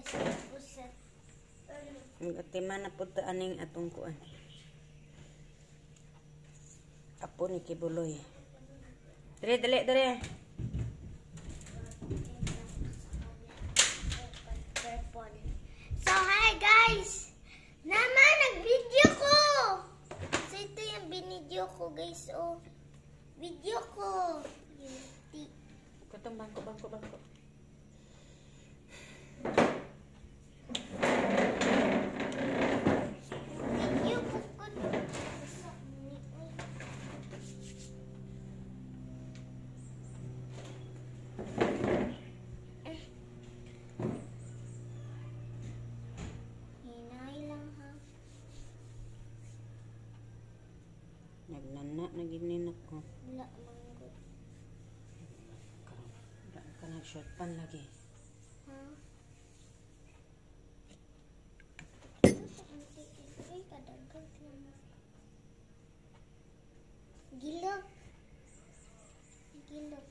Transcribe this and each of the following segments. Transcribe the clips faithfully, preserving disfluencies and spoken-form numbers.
Nagatima na po ta aning atong kuan. Apo ni Kibuloy. Dali, dali, dali. So, hi guys! Naman, nag-video ko! So, ito yung binidyo ko guys, oh. Video ko. Katong bangko, bangko, bangko. Video ko ko. Hinay lang ha. Nagnana, nagininak ko. Wala manggod. Karon ka nag-short pan lagi. Ha? Ay, kadagag lang. Gilok. Gilok.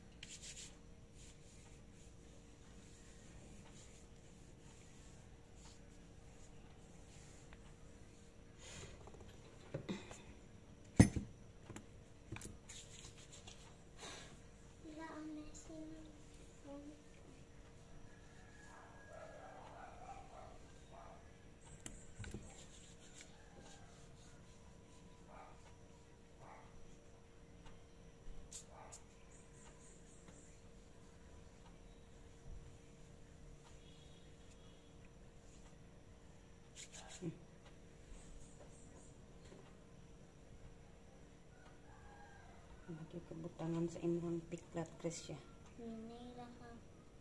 Wala ang message. Lagi kabutangan sa imong piklat Krisya. Hinay lang ha.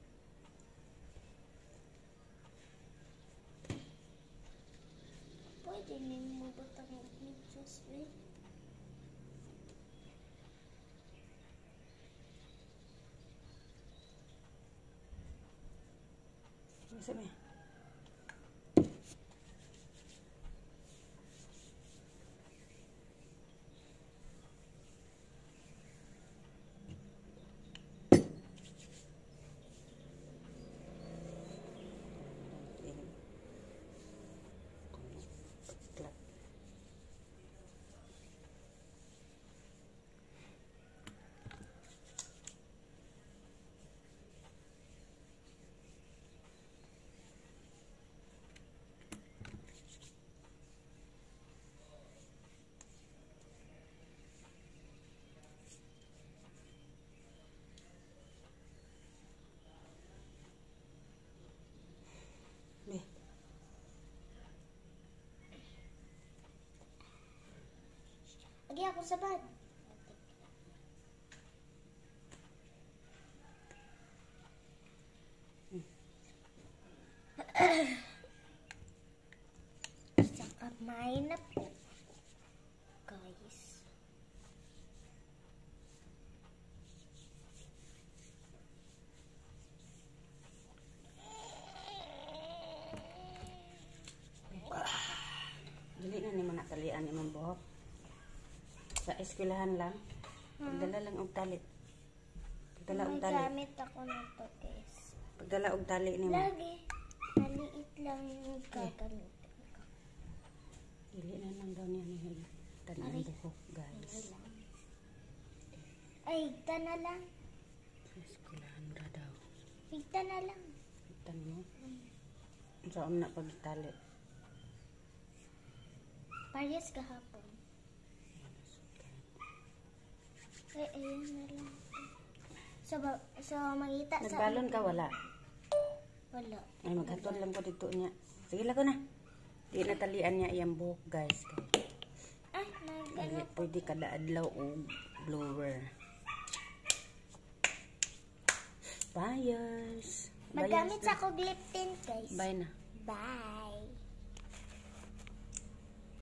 Pwede nyo mo butang medyas, eh. Sabi. Agi ako sa bad. Sa kamay na po. Guys. Dili na ni man natalian imong buhok. Sa eskwelahan lang. Pagdala lang og tali. Pagdala og May tali. gamit ako nito guys. Pagdala og tali nimo. Lagi. Maliit lang yung gagamitin ko. Dili na lang daw niya ni tanan Aray. buhok, guys. Ay, higta na lang. Sa eskwelahan ra daw. Higta na lang. Tan mo. So am na pagtali. Parehas kahapon. Ay, ayun na lang. So, ba- so makita sa... Nagbalon ka wala. Wala. Ay maghatod lang ko dito niya. Sige lang ko na. Di natalian niya iyang buhok, guys. Ay, nag... Dili pwede kada adlaw og blower. Buyers. Magamit sa ako lip tint, guys. Bye na. Bye.